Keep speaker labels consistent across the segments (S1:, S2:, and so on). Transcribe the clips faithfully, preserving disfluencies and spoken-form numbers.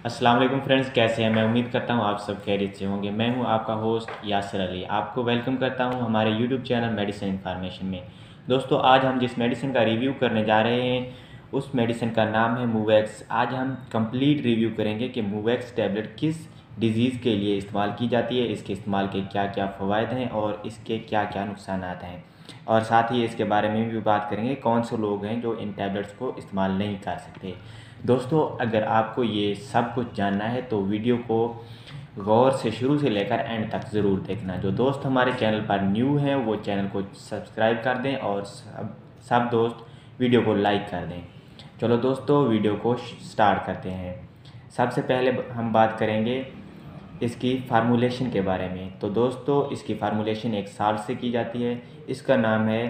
S1: अस्सलाम वालेकुम फ्रेंड्स, कैसे हैं? मैं उम्मीद करता हूँ आप सब खैरियत से होंगे। मैं हूँ आपका होस्ट यासिर अली। आपको वेलकम करता हूँ हमारे यूट्यूब चैनल मेडिसिन इन्फॉर्मेशन में। दोस्तों, आज हम जिस मेडिसिन का रिव्यू करने जा रहे हैं उस मेडिसिन का नाम है मूवैक्स। आज हम कंप्लीट रिव्यू करेंगे कि मूवैक्स टैबलेट किस डिज़ीज़ के लिए इस्तेमाल की जाती है, इसके इस्तेमाल के क्या क्या फ़वाइद हैं और इसके क्या क्या नुकसान हैं, और साथ ही इसके बारे में भी बात करेंगे कौन से लोग हैं जो इन टैबलेट्स को इस्तेमाल नहीं कर सकते। दोस्तों, अगर आपको ये सब कुछ जानना है तो वीडियो को गौर से शुरू से लेकर एंड तक ज़रूर देखना। जो दोस्त हमारे चैनल पर न्यू हैं वो चैनल को सब्सक्राइब कर दें और सब सब दोस्त वीडियो को लाइक कर दें। चलो दोस्तों, वीडियो को स्टार्ट करते हैं। सबसे पहले हम बात करेंगे इसकी फार्मूलेशन के बारे में। तो दोस्तों, इसकी फार्मूलेशन एक साल्ट से की जाती है। इसका नाम है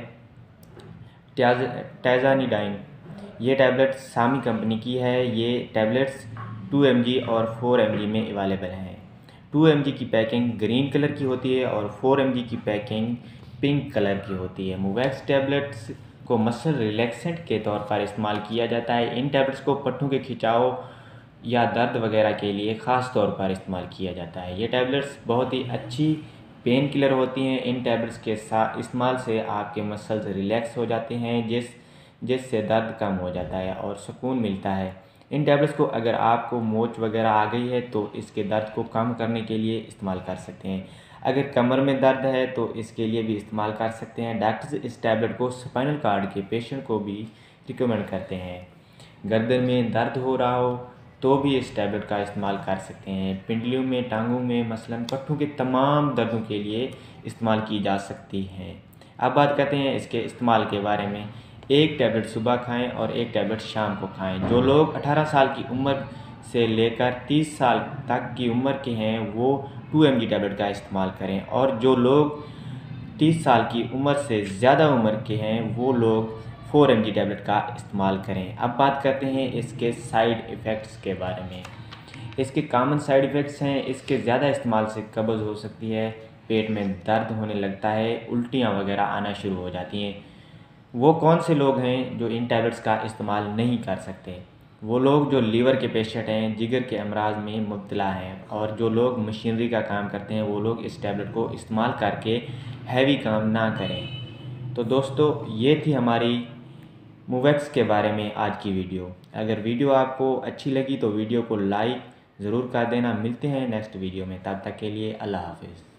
S1: टाज़ानिडाइन। ये टैबलेट सामी कंपनी की है। ये टैबलेट्स टू एम जी और फोर एम जी में अवेलेबल हैं। टू एम जी की पैकिंग ग्रीन कलर की होती है और फोर एम जी की पैकिंग पिंक कलर की होती है। मूवैक्स टैबलेट्स को मसल रिलैक्सेंट के तौर पर इस्तेमाल किया जाता है। इन टैबलेट्स को पट्टों के खिंचाव या दर्द वगैरह के लिए ख़ास तौर पर इस्तेमाल किया जाता है। ये टैबलेट्स बहुत ही अच्छी पेन किलर होती हैं। इन टैबलेट्स के साथ इस्तेमाल से आपके मसल्स रिलैक्स हो जाते हैं, जिस जिससे दर्द कम हो जाता है और सुकून मिलता है। इन टैबलेट्स को अगर आपको मोच वगैरह आ गई है तो इसके दर्द को कम करने के लिए इस्तेमाल कर सकते हैं। अगर कमर में दर्द है तो इसके लिए भी इस्तेमाल कर सकते हैं। डॉक्टर्स इस टैबलेट को स्पाइनल कार्ड के पेशेंट को भी रिकमेंड करते हैं। गर्दन में दर्द हो रहा हो तो भी इस टैबलेट का इस्तेमाल कर सकते हैं। पिंडलियों में, टांगों में, मसलन पट्टों के तमाम दर्दों के लिए इस्तेमाल की जा सकती हैं। अब बात करते हैं इसके इस्तेमाल के बारे में। एक टैबलेट सुबह खाएं और एक टैबलेट शाम को खाएं। जो लोग अठारह साल की उम्र से लेकर तीस साल तक की उम्र के हैं वो टू एम जी टैबलेट का इस्तेमाल करें, और जो लोग तीस साल की उम्र से ज़्यादा उम्र के हैं वो लोग फोर एम जी टैबलेट का इस्तेमाल करें। अब बात करते हैं इसके साइड इफ़ेक्ट्स के बारे में। इसके कॉमन साइड इफ़ेक्ट्स हैं। इसके ज़्यादा इस्तेमाल से कब्ज़ हो सकती है, पेट में दर्द होने लगता है, उल्टियाँ वगैरह आना शुरू हो जाती हैं। वो कौन से लोग हैं जो इन टैबलेट्स का इस्तेमाल नहीं कर सकते? वो लोग जो लीवर के पेशेंट हैं, जिगर के अमराज में मुब्तला हैं, और जो लोग मशीनरी का काम करते हैं वो लोग इस टैबलेट को इस्तेमाल करके हैवी काम ना करें। तो दोस्तों, ये थी हमारी मूवैक्स के बारे में आज की वीडियो। अगर वीडियो आपको अच्छी लगी तो वीडियो को लाइक ज़रूर कर देना। मिलते हैं नेक्स्ट वीडियो में, तब तक के लिए अल्लाह हाफिज़।